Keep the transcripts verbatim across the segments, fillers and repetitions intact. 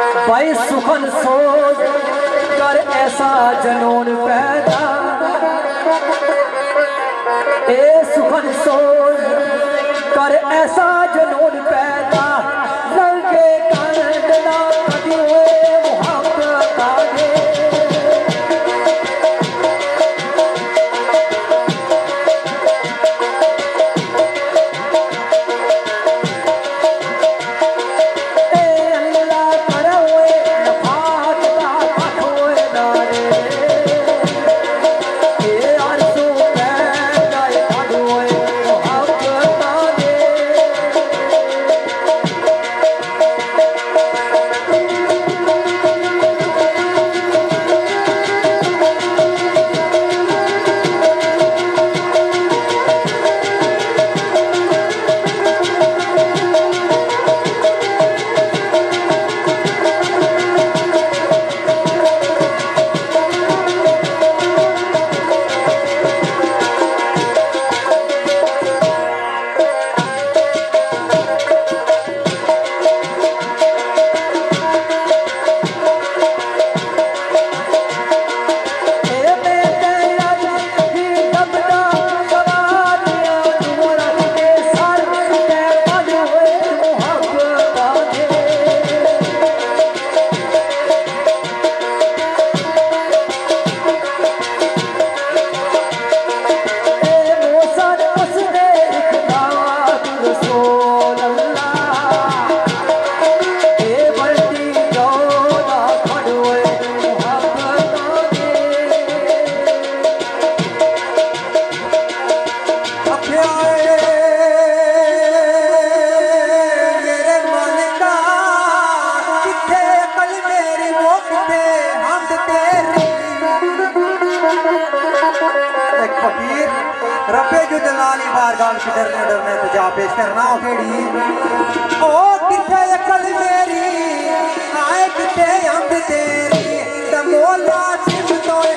भाई सुखन सोच कर ऐसा जनून पैदा, ए सुखन सोच कर ऐसा जनून पैदा, लंके कंडना कदी हुए मुहब्बत आगे। रब्बे जो जलाली बारगाह की डरने डरने तुझा पेश करना खेड़ी ओ किथे अकल मेरी आए किथे अंब तेरी तमोला सिम तोए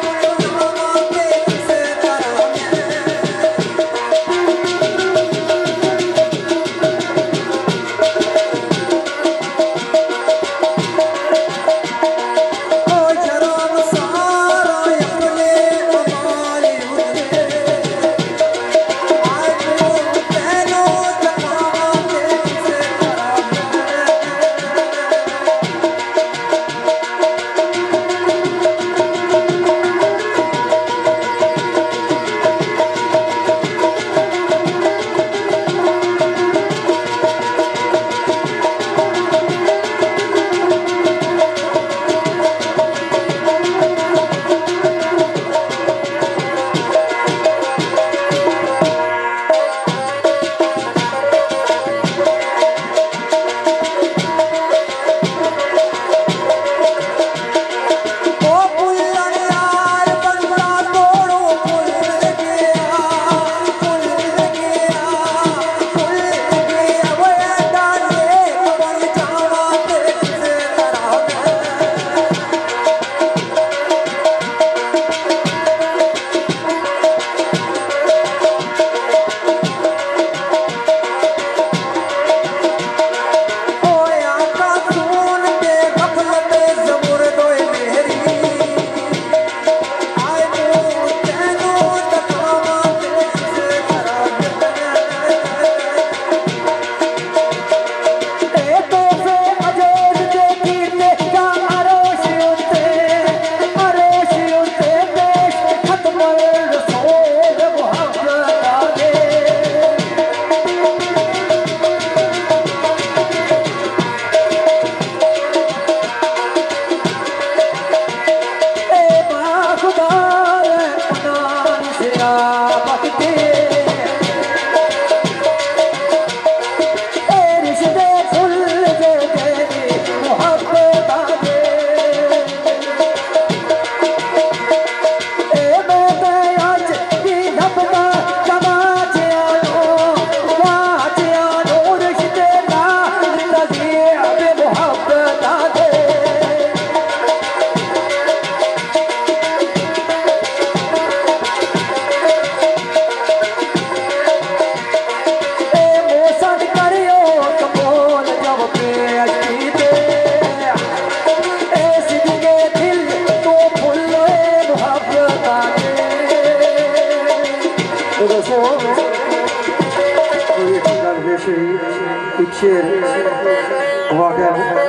शेर वाकई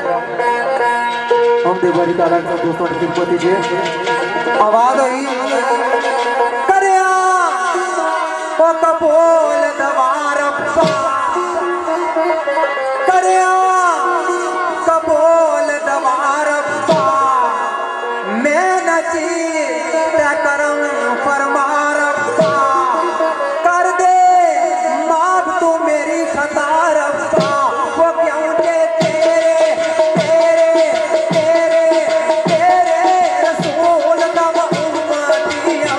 हम दे बड़ी ताला दोस्तों ने खिदमत दीजिए। आवाज हुई करया ओ कबूल दवार करया कबूल दवार मैं नची तै करम फरमार कर दे माफ तू मेरी खता रब्बा वो क्यों दे तेरे तेरे तेरे तेरे रसूल का उम्मतिया।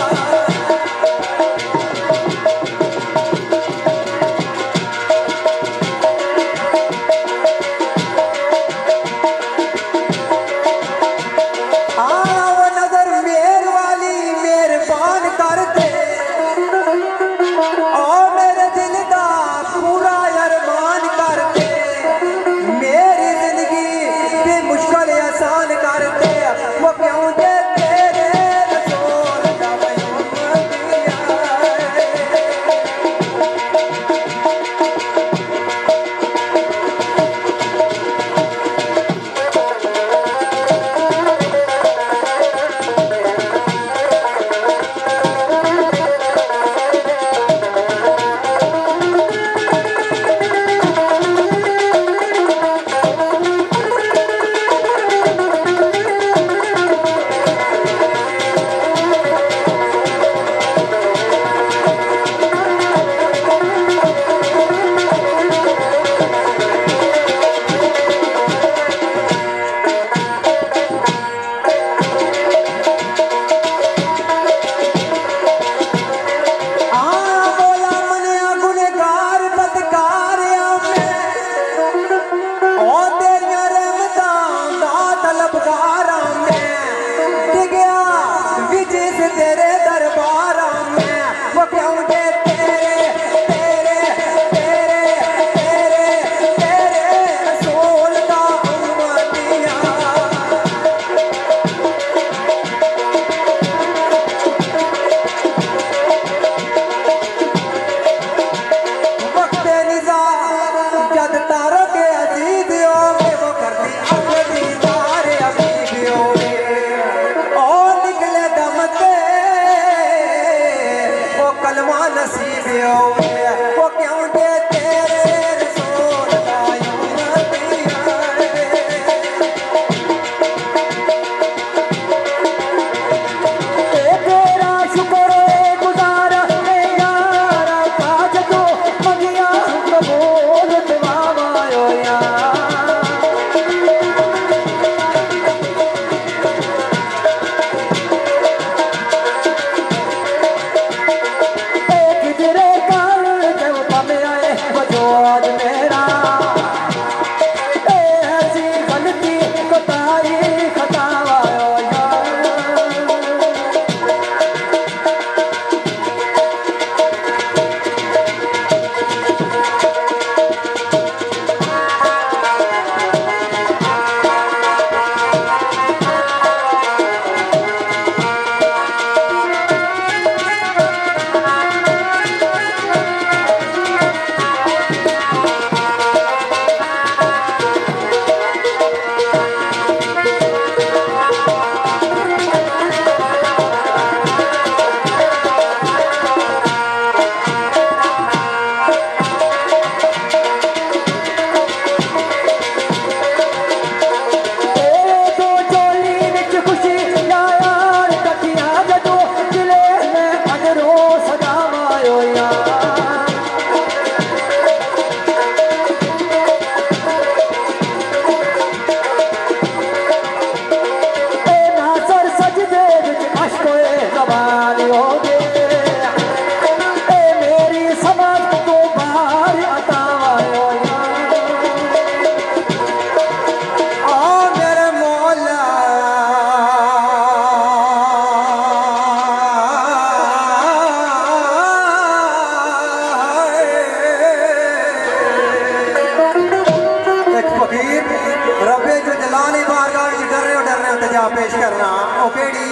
पेश करना ओकेड़ी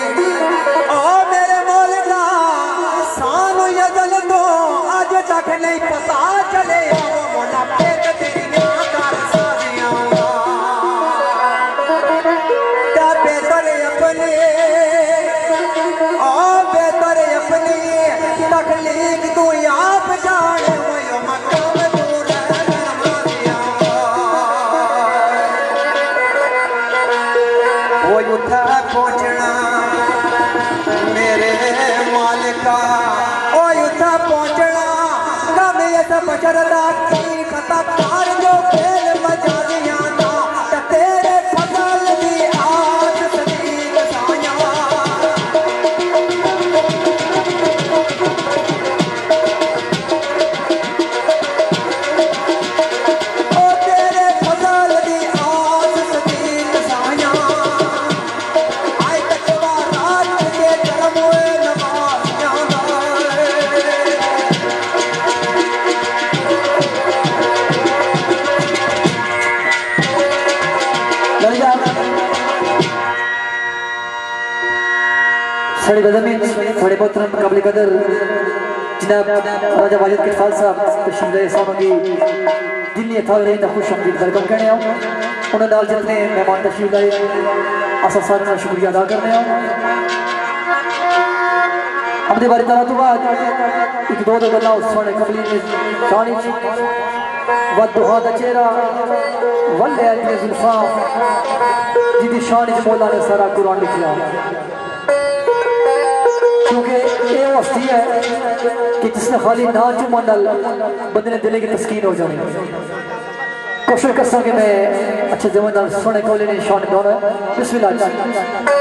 ओ मेरे मौला सानू यजल तो अज तक नहीं पता चले मौला पेट तेरी बचर लागी खता कार जो खेल मजा दियाना तेरे फजल दी आस सदी बसाया ओ तेरे फजल दी आस सदी बसाया आए तकवा रात के करम होए नमाज़ियां साढ़े गज़मीन साढ़े मोहतरम काबिल कदर जनाब राजा वाजिद किरफाल साहब तशरीफ लाए सानों की दिल्ली अथारे दा खुश आमदीद वेलकम करने आओ उन्होंने नाल जितने मेहमान तशरीफ लाए असा सारे का शुक्रिया अदा करने आओ हमदे बारे तरह तो बाद एक दो दो गल्लां उस सोने कबली ने शानी वद दुहा दा चेहरा वल्ले अली जुल्फा जिदी शान च मौला ने सारा कुरान लिखा क्योंकि ये हस्ती है कि जिसने खाली ना चुमन नाल बंदे ने दिले की तस्कीन हो जानी कोशिश कर सके मैं अच्छे जमन नाल सोने कबली ने शान दोनों बिस्मिल्लाह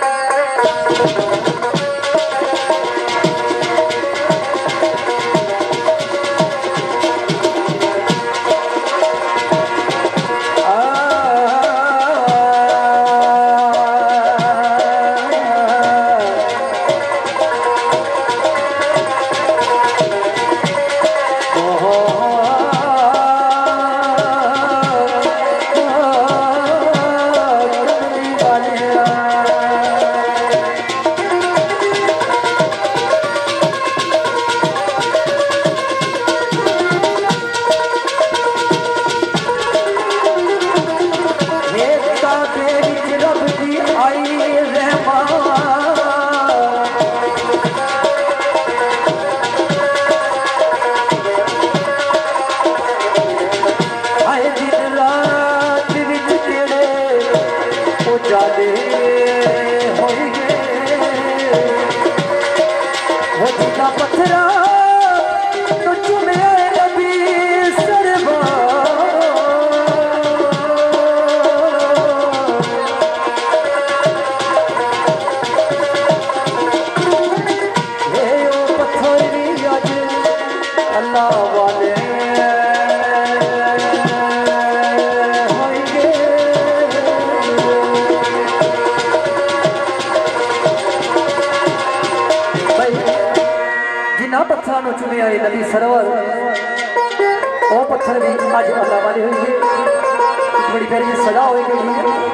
पत्थर चुने आए नबी सरवर वो पत्थर भी अज अल्लाह वाले हुए बड़ी प्यारी सजा हो गई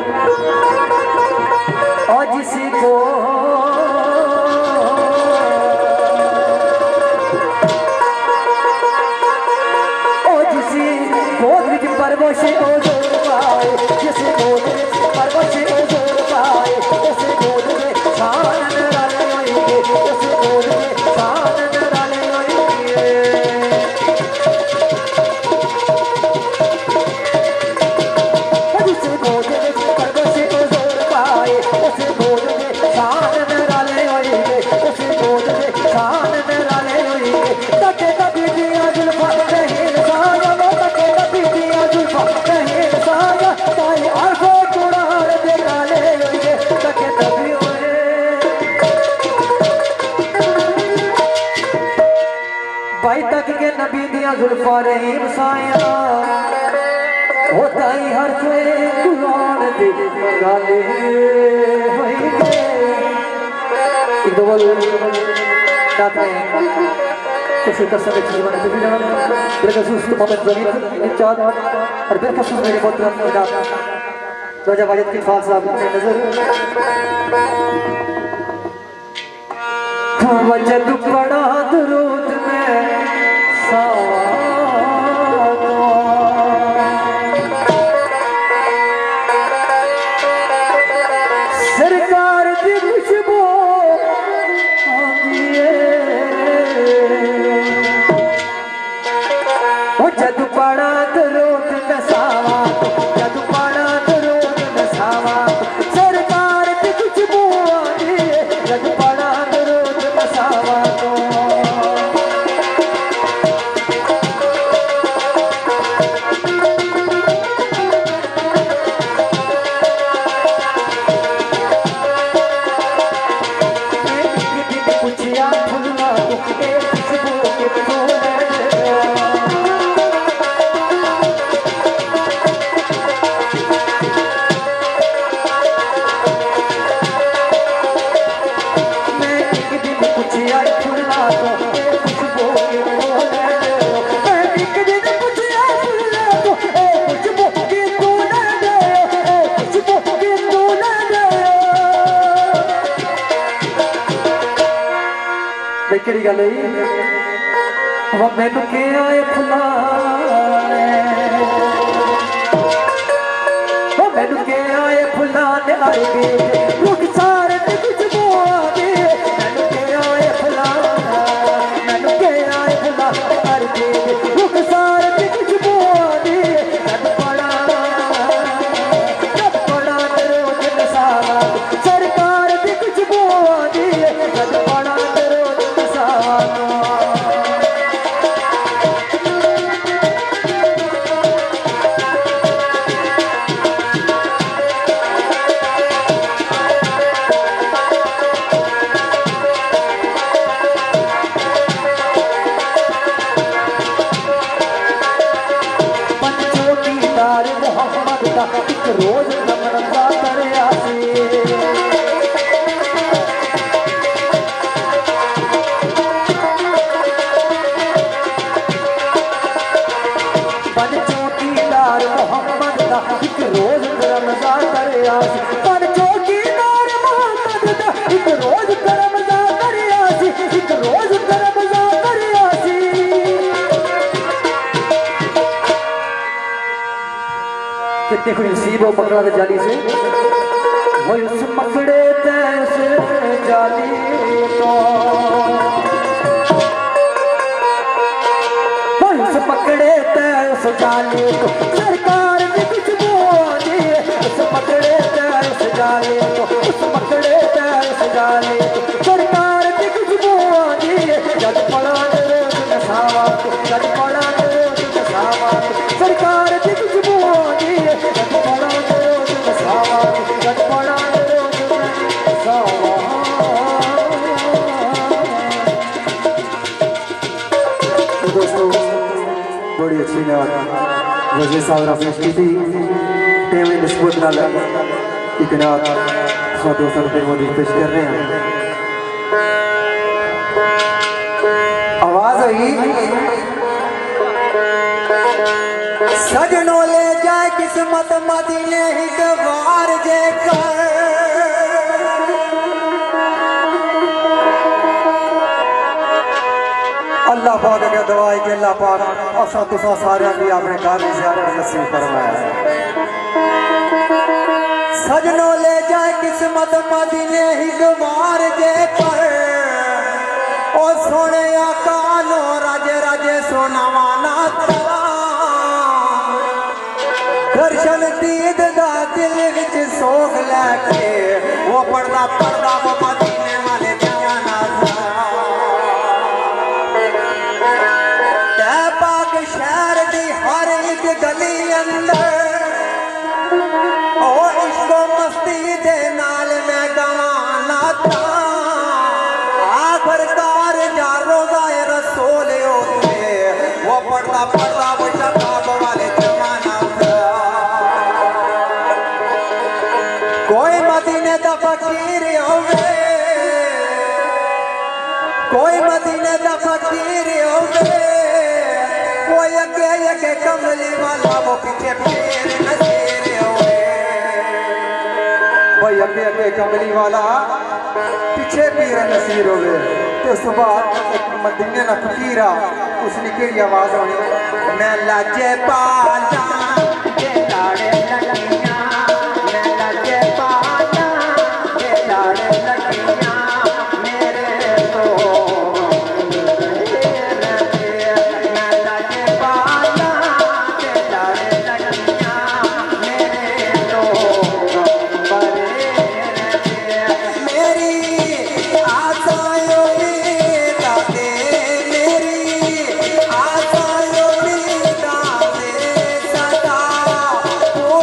और जिसी को जिसी गोद विच परवश ओ जोर पाए जिस गोद विच परवश ओ जोर पाए उस गोद में शान निराले होएंगे उस गोद में शान निराले होएंगे जिस गोद विच परवश ओ जोर पाए उस गोद में शान निराले होएंगे उस गोद में शान निराले होएंगे तके तभी दिया जुल्फा नहीं भाई तक के नबी दिया जुल्फा रहीम साया होता ही हर कोई कुरान दे गाले होएंगे एक दो बोल रात में कुछ कसम के जीवन में भी जाना मेरे सुस्त मोहम्मद जमीन इचाद और फिर कसम मेरे मोहतरम जनाब राजा वाजिद किरफाल साहब ने नजर वजद पड़ा दुरूद में सरकार की खुशबू जद पड़ा दुरूद में सावा जद पड़ा दुरूद में सावा सरकार की खुशबू जद पड़ा दुरूद में सावा तो गले वो मैनू के आए फुलाने वो मैनू के आए फुलाने आए गे रुख सारे ते कुछ बोआ दे मैनू के आए फुलाने मैनू के आए फुलाने आए गे रुख सारे ते कुछ बोआ दे जब पड़ा जब पड़ा रोज नसावा सरकार ते कुछ बोआ दे जब पड़ा रोज नसावा एक रोज रमणदा तरया से बन चौकीदार मोहम्मद दा एक रोज रमजा तरया से बन चौकीदार मोहम्मद दा एक रोज रमजा तरया से एक रोज रमजा तरया से कितने खुश नसीब हो पकड़ा दे जाली से वो उस पकड़े ते उस जाली तो वो उस पकड़े ते उस जाली को सरकार ने कुछ बोल दिए उस पकड़े ते उस जाली को उस पकड़े ते उस जाली को सरकार ने कुछ बोल दिए जब पड़ा रोज नसावा जब पड़ा रोज नसावा सरकार ने कुछ बोल दिए जब पड़ा रोज नसावा जब पड़ा रोज नसावा दोस्तों बड़ी अच्छी नात वज़ीर साहब ने पेश की थी टेम ने निस्बत नाल एक नात सौ दोस्तों पे मौजूद पेश कर रहे हैं आवाज आई सजनों ले जाए किस्मत मदीने ही द्वार जे कर अल्लाह पाक के दवाई के अल्लाह पाक असा तुसा सारे भी अपने घर में ज़ियारत नसीब फरमाया। सजनों ले जाए किस्मत मदीने ही द्वार जे पर ओ सोने कानो राजे राजे सोनावाना दर्शन दीद दा दिल विच सोख लैके वो पढ़दा पढ़दा वो मदीने वाले जाना था तै पाक शहर दी हर एक गली अंदर ओ इश्को मस्ती दे नाल मैं गवाना था आखिरकार जा रोज़ाए रसूल होते वो पढ़दा पढ़दा वो शबाब वाले जमाना था कोई मदीने दा फकीर होवे कोई मदीने दा फकीर होवे कोई अगे अगे कमली वाला वो पीछे पीर नज़ीर होवे भाई अगे अगे कमली वाला पीछे पीर नसीर होवे ते उस बाद एक मदीने दा फकीर आ उसने केड़ी आवाज होनी मैं लाजे पाला ते लाड़े लगियां मैं लाजे पाला ते लाड़े लगियां मेरे तो मैं लाजे पाला ते लाड़े लगियां मेरे तो मेरी आशाओं में दादे मेरी आशाओं में दादे सदा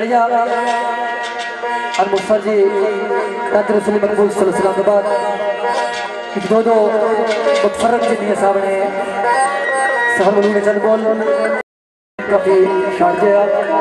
भैया और मुफर जी ताजर रसूल मकबूल सल्लल्लाहु अलैहि वसल्लम के बाद एक दो दो मुतफरक जिन्हें साहब ने सहर मलू ने चल बोल काफी शारजा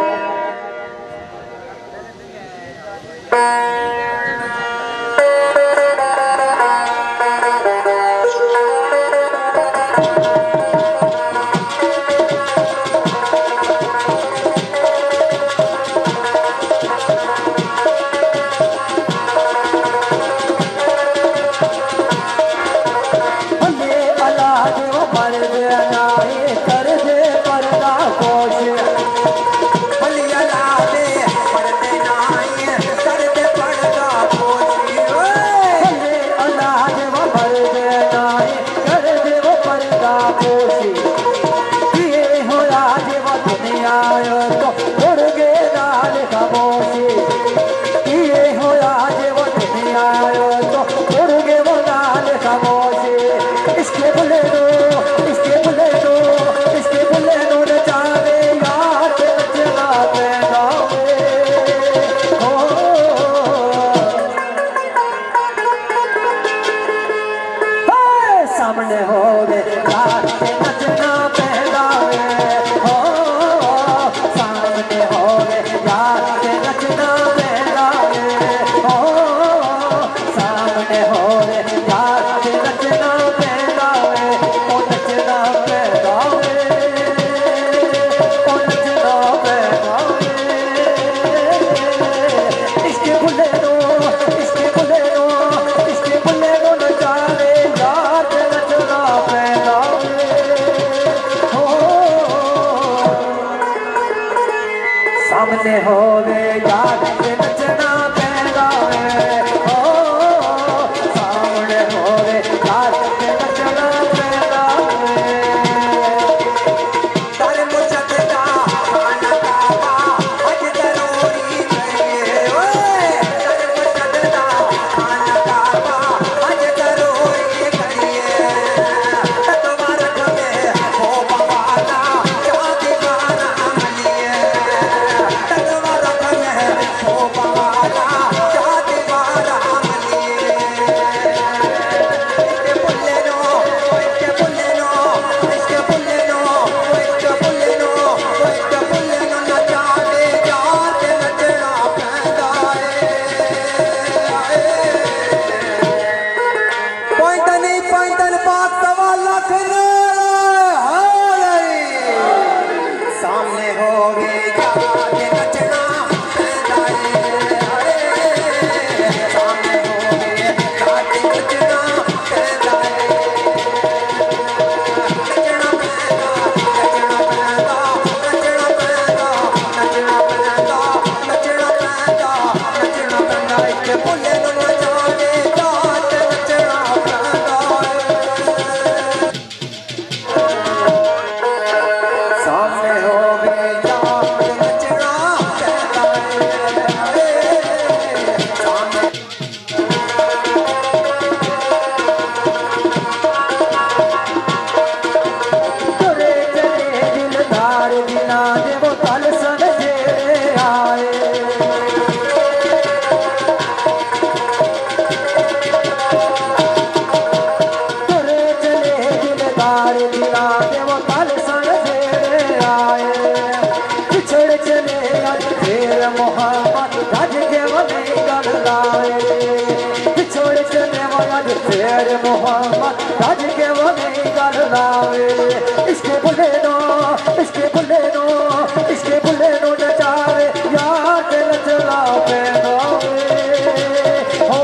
मोहम्मद राज के वो नहीं गल लावे इसके बुले नो इसके बुले नो इसके बुले नो नचावे यार दिल चला पे हो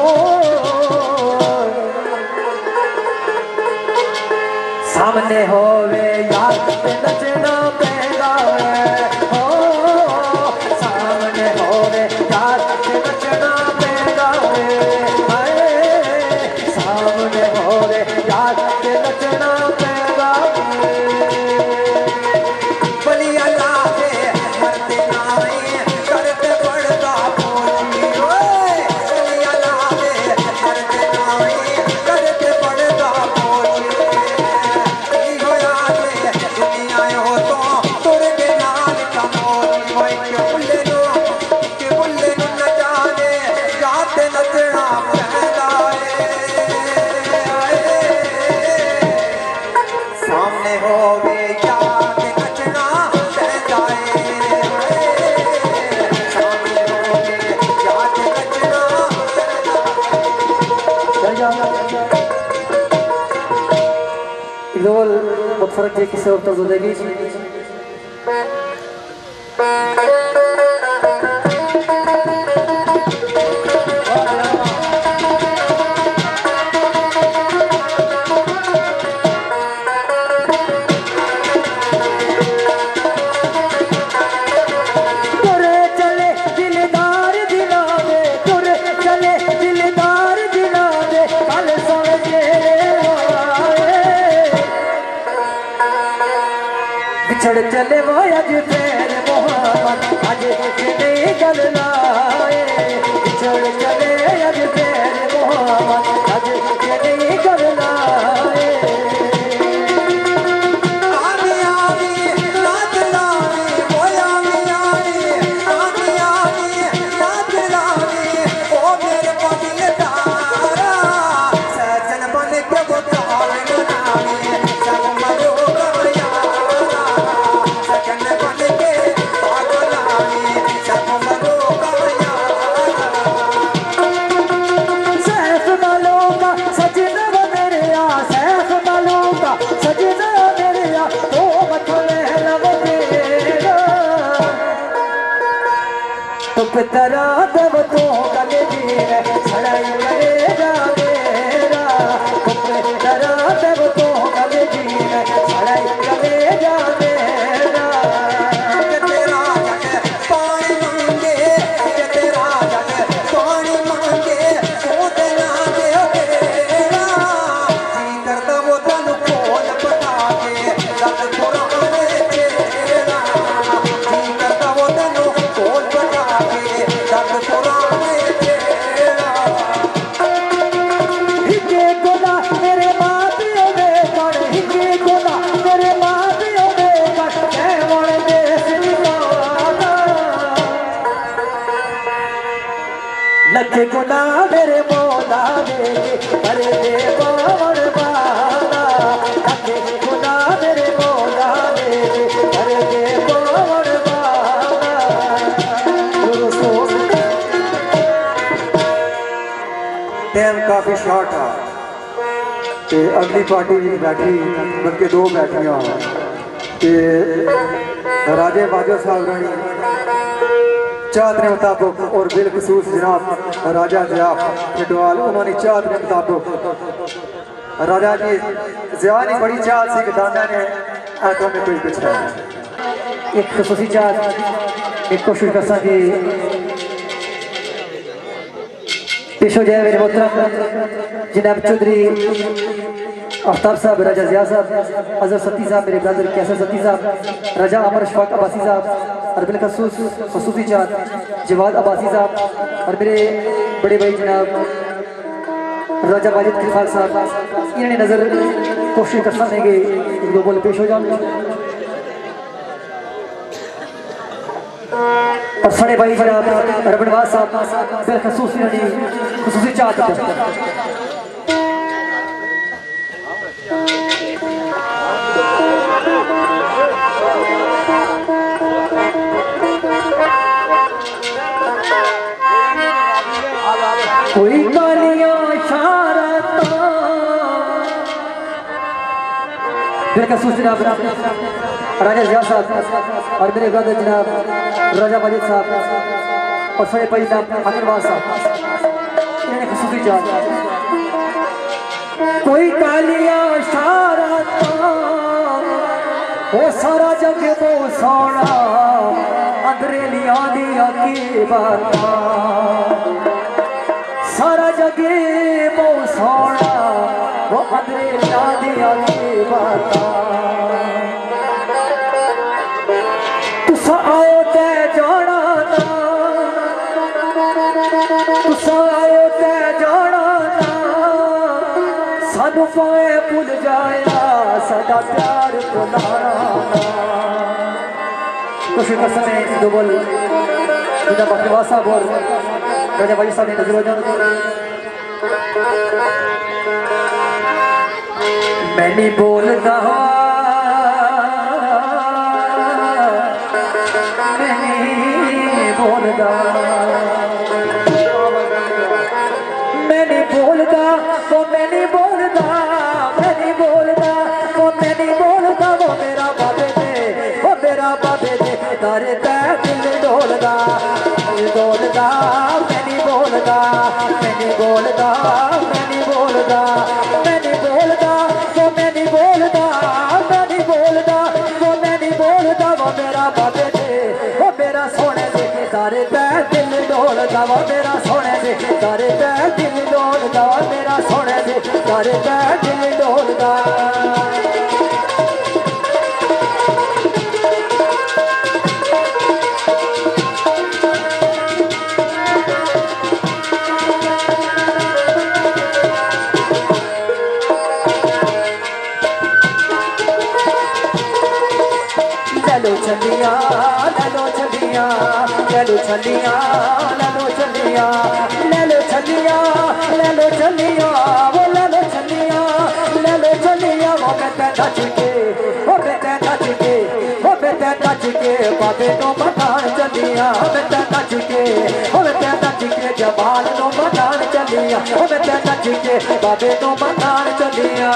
सामने होवे यार पे नचना पे गावे हो सामने होवे यार पे नचना पे गावे सामने होवे यार के नचना पैदा बलिया लागे मरते नाई करते पड़ता पोची बलिया लागे मरते नाई करते पड़ता पोची होया के दुनिया हो तो तुर के नाल का मोर के बुले नो Idol magfarag jay kisah waktu dua lagi. चढ़ चले वो अज पैर मोहम्मद अज नहीं गल लाए चढ़ चले अज पैर मोहम्मद अज नहीं गल लाए आमी आमी नाच लावी ओ आमी आमी आमी आमी नाच लावी ओ मेरे पतिल तारा सजन बन के वो ताल मनावी सब मरो गया तरा दब तो गले दीर सड़ाई करेगा मेरा तरा दब तो गले दीर सड़ाई करेगा मेरा तेरा जग पानी मांगे तेरा जग पानी मांगे वो देना दे तेरा जी करता वो तन खोल पटा के लग पुराने तेरा जी करता वो तन खोल पटा के लग पुराने तेरा हिके गोला मेरे मापियों में कण हिके गोला मेरे मापियों में कण मैं मोड़े देश निकाला लखे गोला मेरे मौला मेरे अरे दे बावड़ बाला लखे गोला मेरे मौला मेरे अरे दे बावड़ बाला टाइम काफ़ी शॉर्ट है ते अगली पार्टी भी बैठी बल्कि दो बैठियां ते राजे बाजो साहब रानी चाहत ने मुताबिक और बिलखसूस जनाब राजा ज़िया खिडवाल उन्होंने चाहत ने मुताबिक राजा जी ज़िया ने बड़ी चाहत सी कि दाना ने आंखों में कुछ बिछाया एक खसूसी चाहत एक कोशिश कर सके पेश हो जाए मेरे मोहतरम जनाब चौधरी आफ्ताब साहब, राजा ज़िया साहब, अजहर सती साहब, मेरे ब्रदर कैसर सती साहब, राजा अमर शफाक अब्बासी साहब, अरबिल खसूस खसूसी चाँद जवाद अब्बासी साहब और मेरे बड़े भाई जनाब राजा वाजिद खिलफाल साहब, इन्होंने नज़र कोशिश कर सकते हैं कि एक दो बोल पेश हो जाए और साढ़े भाई जनाब रबनवाज साहब बिलखसूस खसूसी चाहत कोई गालियां इशारता बिलखसूस जनाब राजा ज़िया साहब और मेरे ब्रदर जनाब राजा वाजिद साहब और सारे भाई जनाब अकरवाज साहब, इन्होंने खसूसी चाहत कोई गालियां इशारता वो सारा जग वो सोना अंदरेलिया दिया की बाता सारा जगे वो सोना वो अंदरेलिया दिया की बाता तुसा आयो ते जाना ना तुसा आयो ते जाना ना सानू पाए भुल जाया साडा प्यार भुलाना कोशिश कर सकते हैं दो बोल जनाब अकरवाज साहब और राजा वाजिद साहब ने नजर हो जाना मैं नहीं बोलता मैं नहीं बोलता मैं नहीं बोलता वो मैं नहीं बोलता मैं नहीं बोलता वो वा मेरा सोने दे तारे ते दिल डोलदा मेरा सोने दे तारे ते दिल डोलदा ललो चलिया ललो चलिया ललो चलिया ललो चलिया ललो चलिया ललो चलिया वो ललो चलिया ललो चलिया वो बेटे नच के वो बेटे नच के वो बेटे नच के बाबे नो मकान चलिया बेटे नच के वो बेटे नच के जमाल नो मकान चलिया वो बेटे नच के बाबे नो मकान चलिया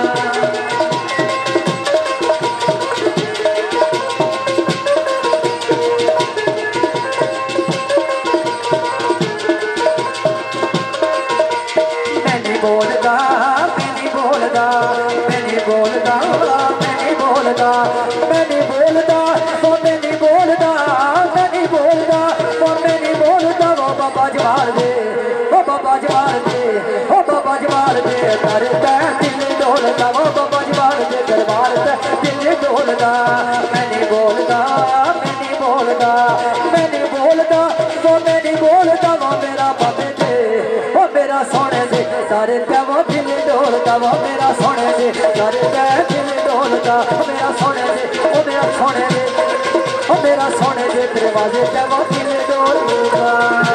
बोलदा मैं नहीं बोलदा मैं नहीं बोलदा मैं नहीं बोलदा मैं नहीं बोलदा वो मैं नहीं बोलदा मैं नहीं बोलदा वो मैं नहीं बोलदा वो बाबा जवार दे वो बाबा जवार दे वो बाबा जवार दे तारे ते दिल डोलदा वो बाबा जवार दे दरबार ते दिल डोलदा मैं नहीं बोलदा मैं नहीं बोलदा मैं नहीं बोलदा वो मैं नहीं बोलदा वो मेरा बाबे दे वो मेरा सोने दे तारे ते वो दिल डोलदा वो मेरा सोने दे तारे ते दिल डोलदा मेरा सोने दे वो मेरा सोने दे वो मेरा सोने दे दरवाजे ते वो दिल डोलदा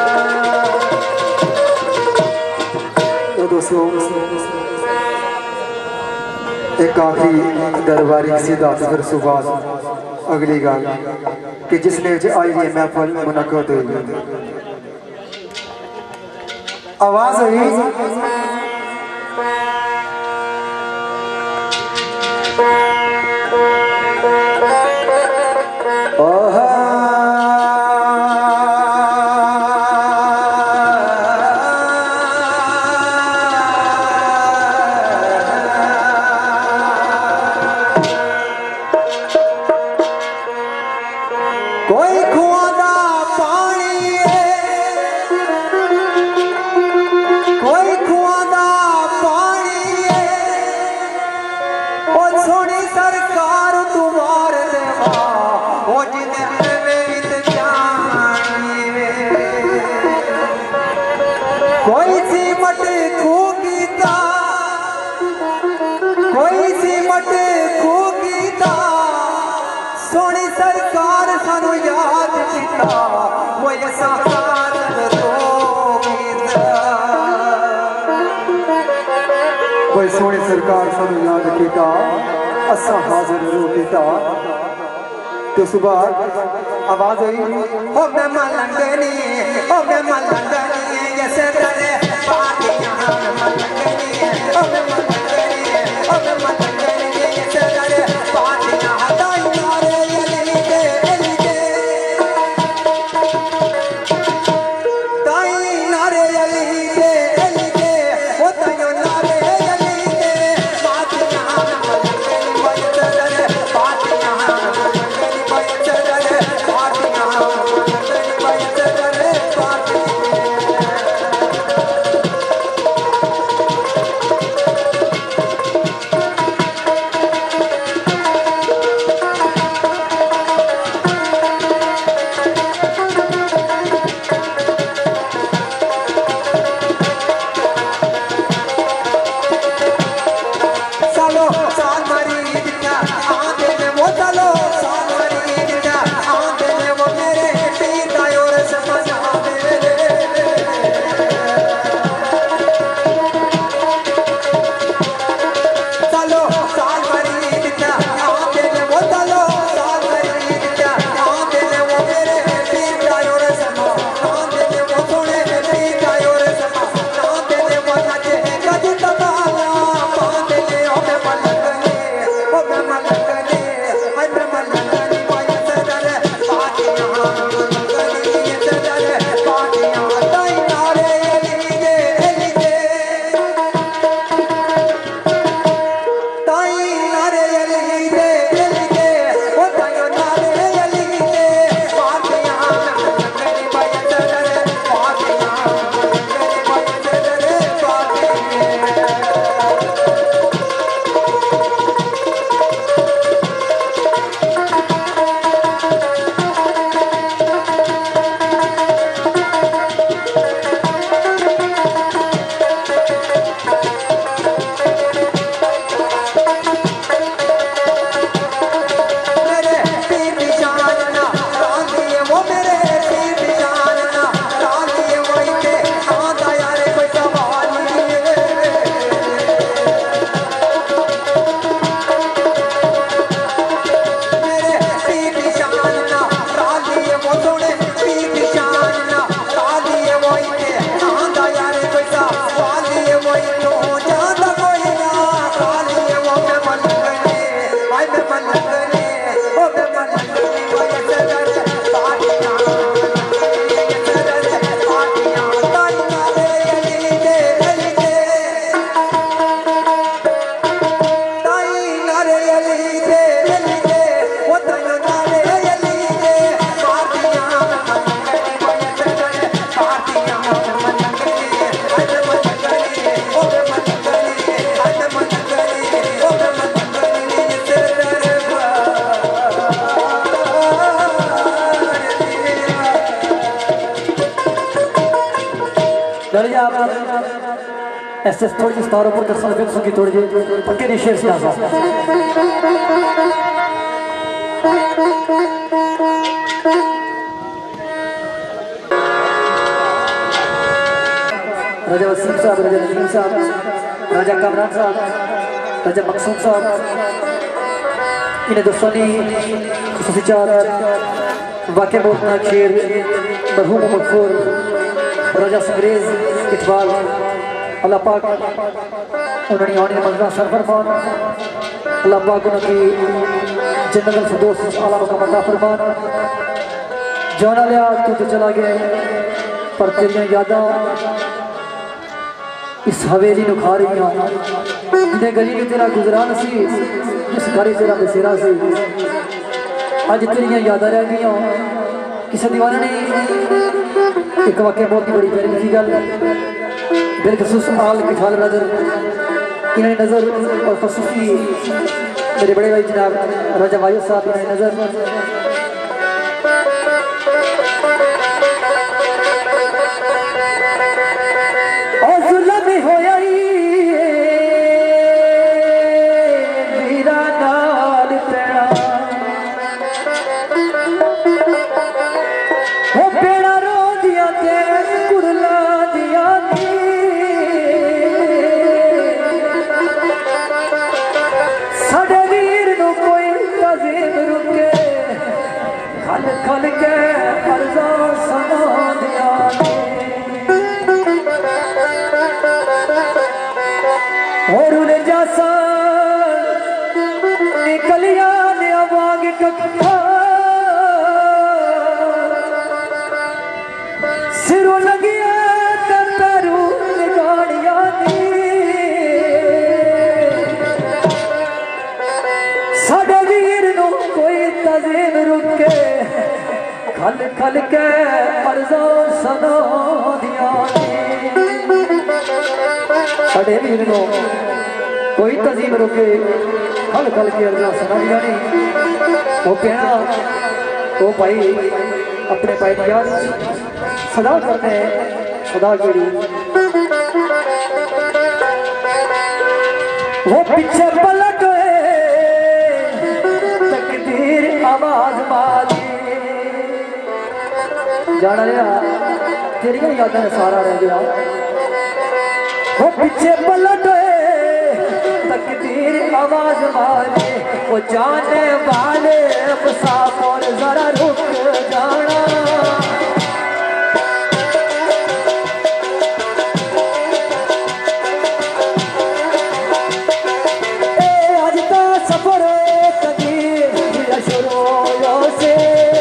तो दोस्तों एक आखिरी दरबारी सीधा फिर सुबह अगली गल कि जिसने आई ये महफल मुनक़द हुई आवाज हुई कोई खुआदा पानी कोई खुआदा पानी और सोनी सरकार तुम्हार देवा वो जिन्हें में जानी कोई सीमट खूगीता कोई सीमट खूगीता सोनी सरकार सानू याद किता वो सहार कोई सोनी सरकार सानू याद किता असा हाजिर रो किता तो सुबह आवाज हुई ओ मैं मलंगनी ओ मैं मलंगनी जैसे तेरे पाकियां मलंगनी ओ मैं मलंगनी ओ मैं मलंगनी जैसे तेरे पाकियां हदाई नारे अली दे अली दे ताई नारे अली दे अली दे ओ ताई नारे अली दे पाकियां मलंगनी बजते तेरे पाकियां मलंगनी बजते तेरे पाकियां मलंगनी बजते तेरे पाकियां ऐसे थोड़ी सी स्टारों पर दर्शन फिर सुखी थोड़ी जी पक्के नहीं शेर सियासा राजा वसीम साहब, राजा नजीम साहब, राजा कामरान साहब, राजा मकसूद साहब, इन्हें दोस्तों खुसूसी चार वाक़े बोलना शेर मरहूम मकफूर राजा संग्रेज इकबाल अल्लाह पाक उन्होंने आने मंजरा सरफर मान अल्लाह पाक उनकी जन्नत फिरदौस आला मकाम अता फरमान। जाना लिया तू तो चला गया पर तेरियां यादां इस हवेली नु खा रही जिन्हें गली में तेरा गुजरान सी जिस घरे तेरा बसेरा सी अज तेरियां यादां रह गई। किसी दीवाने ने एक वाक्य बहुत ही बड़ी प्यारी सी गल बिलखसूस आल किठाल ब्रदर इन्हें नज़र और खसूसी मेरे बड़े भाई जनाब राजा वायु साहब इन्हें नज़र और जुल्म होया वीरा नाल पैड़ा वो पेड़ा रो दिया ते कुड़ला दिया साडे वीर नु कोई तज़ीम रुके खल खल के अर्ज़ा सना दिया और उन्हें जैसा निकलिया ने आवाग कक्का सिरों लगिया ते पैरू गाड़िया दी साडे वीर नु कोई तज़ीम रुके खल खल के अर्ज़ा सना दिया साडे वीर नु कोई तज़ीम रुके खल खल के अर्ज़ा सना दिया नहीं वो कहना वो भाई अपने भाई की याद सदा करते हैं सदा केड़ी वो पीछे पलट तकदीर आवाज मारी जाना लिया तेरियां यादां सारा रह गया वो पीछे पलट तकदीर आवाज मारे वो जाने वाले मुसाफिर जरा रुक जाना आज का सफर तकदीर शुरू से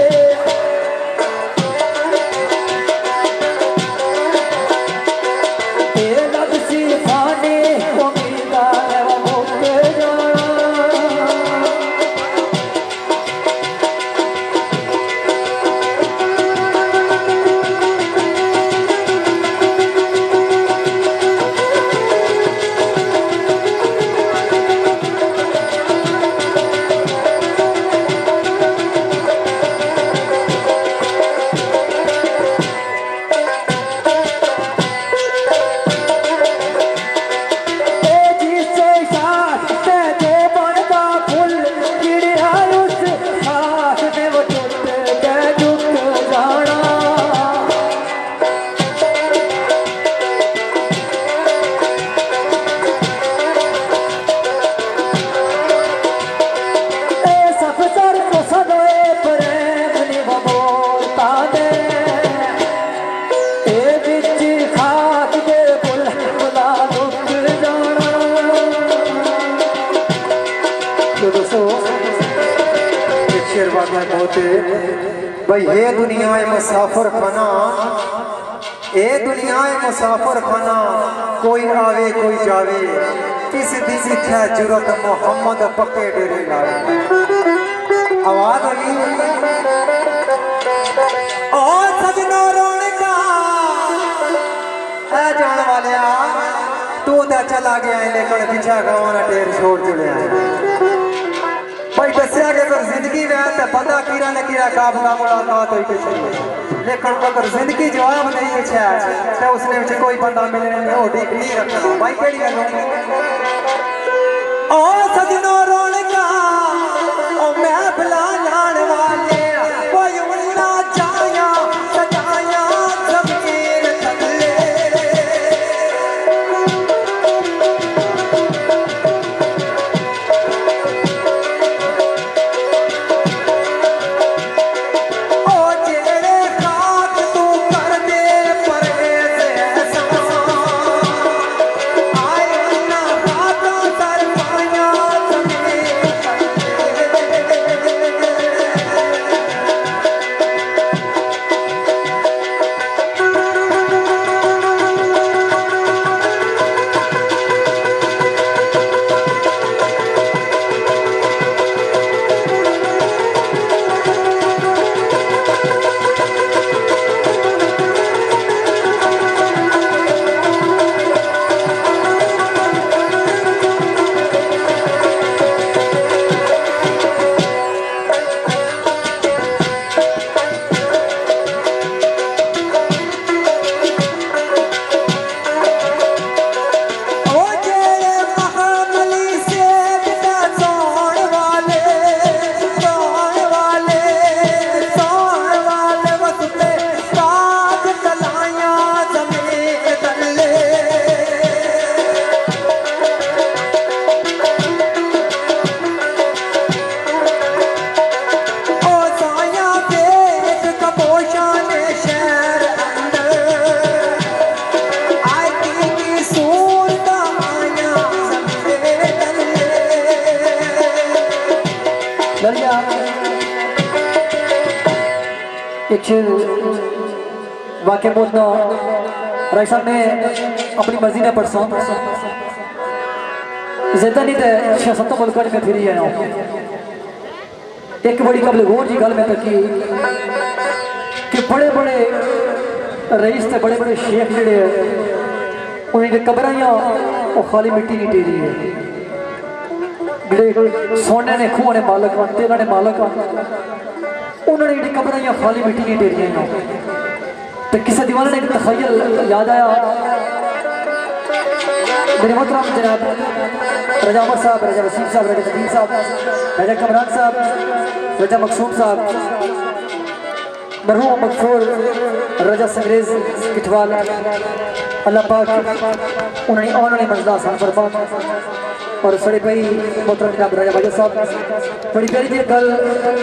भाई ये दुनिया है मुसाफिर खाना ये दुनिया है मुसाफिर खाना कोई आवे कोई जावे किस दिन इत्थे जुरत मोहम्मद पक्के डेरे लावे आवाज आई और सजनो रौनका है जान वाले तू तो चला गया लेकिन पीछा गाँव टेर छोड़ चुड़िया भाई दसिया कि जिंदगी में पता कीरा ने जेड़ा काब का मुलाकात हुई किसी लेकिन अगर जिंदगी जवाब नहीं कुछ है तो उसने विच कोई बंदा मिलने में हो ठीक नहीं रखना भाई केड़ी गल ओ सजनो रौनका ओ मैं भला लाण वाले कोई उन्ना जाया सजाया जमीन थल्ले वाकई बोलना राय साहब ने अपनी मर्जी ने परसों जिंदा नहीं तो छह सत्तर मुल्क में फिरी आया एक बड़ी कबल गौर की गल में तकी कि बड़े बड़े रईस थे बड़े बड़े शेख जेडे उन्हें कब्र वो खाली मिट्टी नहीं टेरी है जेडे सोने ने खूह ने मालक तेल ने मालक उन्होंने जी कब्र खाली मिट्टी नहीं टेरिया तो किसी दीवाने ने एक तखयल याद आया मेरे मोहतरम जनाब रजा उमर साहब, रजा वसीम साहब, रजा नदीम साहब, रजा कमरान साहब, रजा मकसूम साहब, मरहूम मगफूर रजा संग्रेज किठवाल, अल्लाह पाक उन्होंने उन्होंने मंजिल आसान फरमा और सड़े भाई मोहतरम जनाब रजा बाजा साहब बड़ी प्यारी जी गल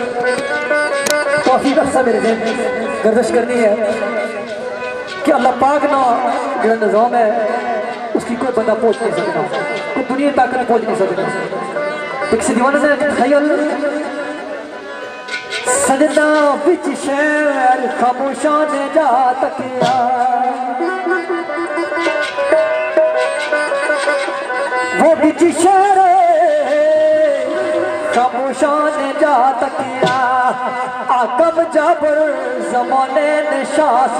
काफ़ी अरसा मेरे दिन गर्दिश करनी है कि अल्लाह पाक ना जो निज़ाम है उसकी कोई बंदा पहुँच नहीं सकता, कोई दुनिया ताकत पहुँच नहीं सकता। तो किसी दीवाने ने ख्याल सजना बिच शहर खामोशा ने जा तकिया वो बिच शहर खामोशा ने जा तकिया आकम जाबर जमाने ने शास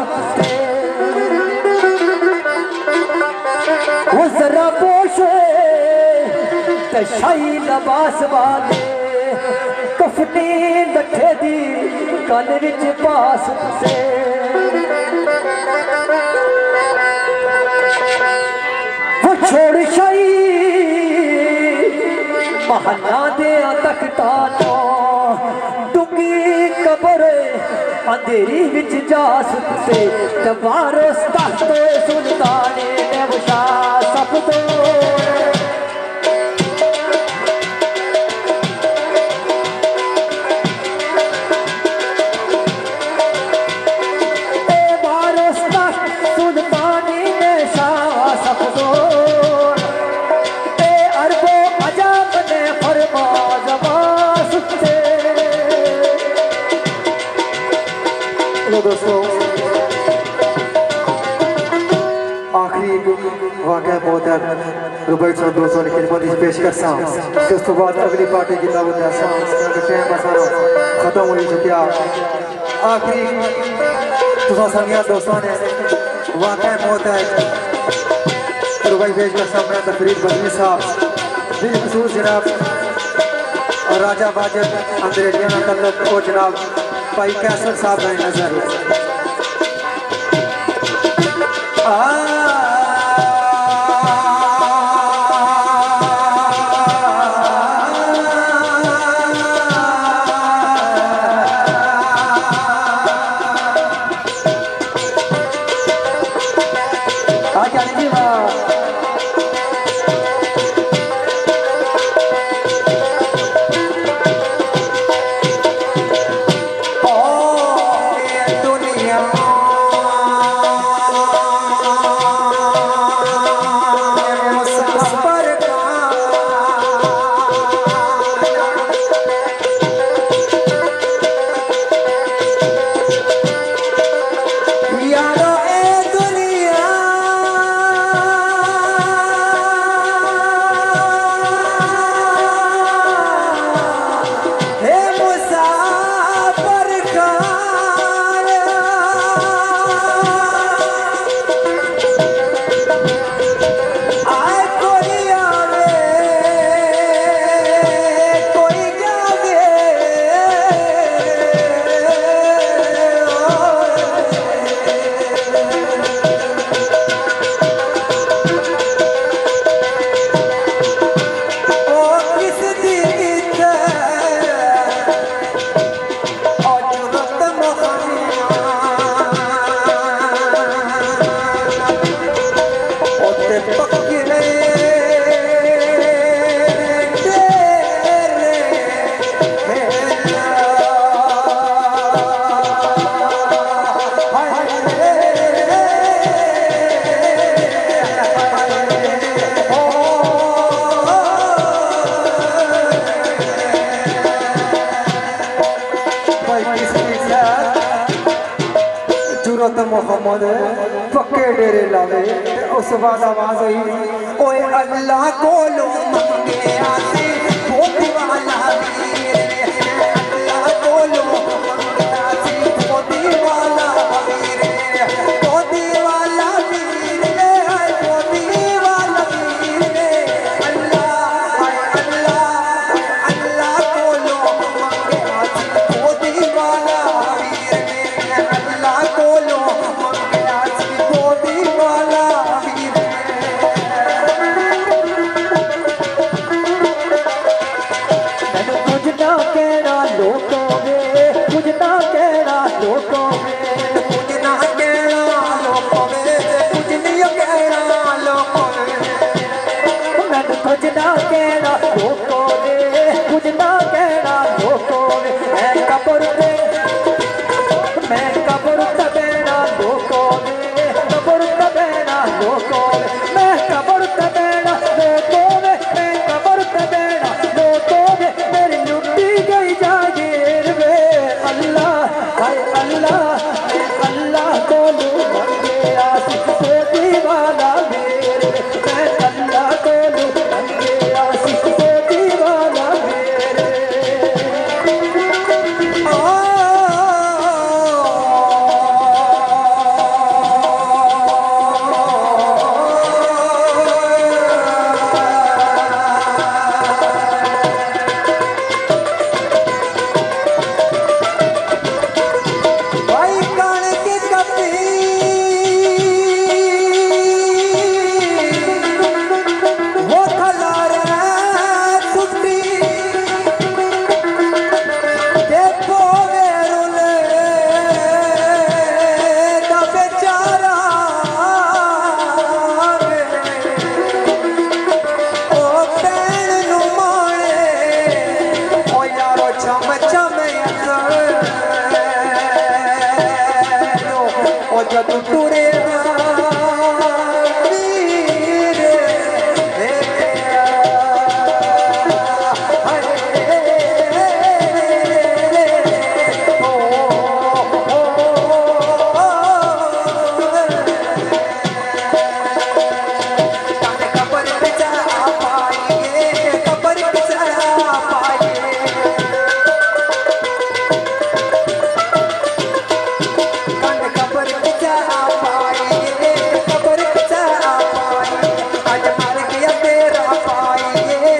वो जरा पोशे तशाई लबास वाले कफनी लखे दी गल विच पास से वो छोड़ शाई महला दे तकता नो डूंगी कब्र अंधेरी विच जास से दबारस तख्त सुल्ताने ने वशा सब तो दोस्तों आखिरी वाक़या बहुत है रुपये सौ दो सौ की खिदमत पेश कर सा उस तो बाद अगली पार्टी की दावत है टाइम असाना खत्म हो चुका आखिरी तुसा संगिया दोस्तों ने वाक़या बहुत है रुपये पेश कर सा मैं तफरीद बदमी साहब बिलखसूस जनाब और राजा बाजर अंग्रेजियों का तल्लुक और जनाब भाई कैसर साहब का नजर मोहम्मद पक्के डेरे लावे उस बाद आवाज आई ओए अल्लाह को लो मंगे आते भोती वाला वीर अल्लाह को लो मंगे आते भोती वाला वीर भोती वाला वीर भोती वाला वीर अल्लाह अल्लाह अल्लाह को लो मंगे आते भोती वाला वीर अल्लाह को लो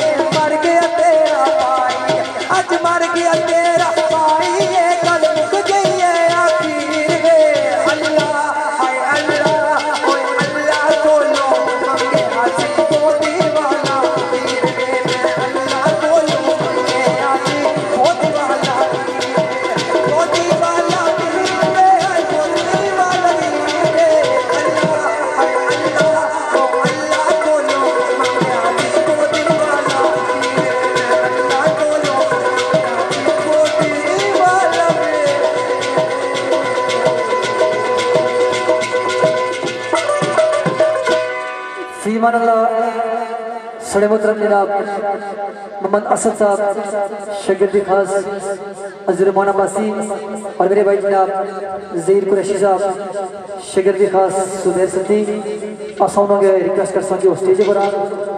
आज मर गया तेरा भाई ये कल मुक मेजमान अल्लाह सड़े मोहतरम जनाब मोहम्मद असद साहब शगिर्दी खास अजर मौना बासी और मेरे भाई जनाब ज़हीर कुरैशी साहब शगिर्दी खास सुबैर सदी असाउन रिक्वेस्ट कर सके स्टेज पर